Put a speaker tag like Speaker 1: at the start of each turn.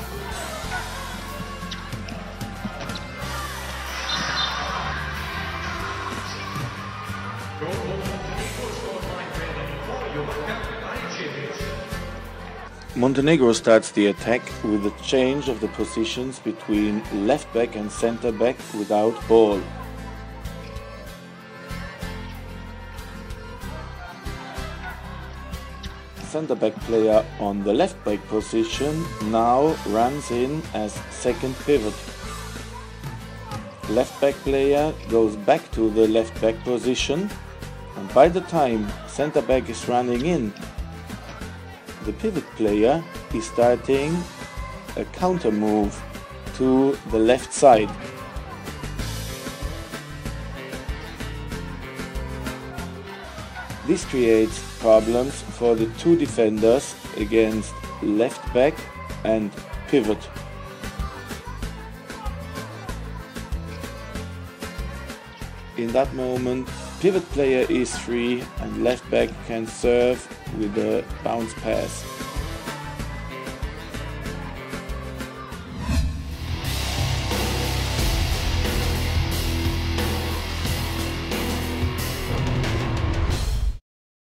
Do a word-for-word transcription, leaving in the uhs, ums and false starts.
Speaker 1: Montenegro starts the attack with a change of the positions between left back and center back without ball. Center back player on the left back position now runs in as second pivot. Left back player goes back to the left back position, and by the time center back is running in, the pivot player is starting a counter move to the left side. This creates problems for the two defenders against left back and pivot. In that moment, pivot player is free and left back can serve with a bounce pass.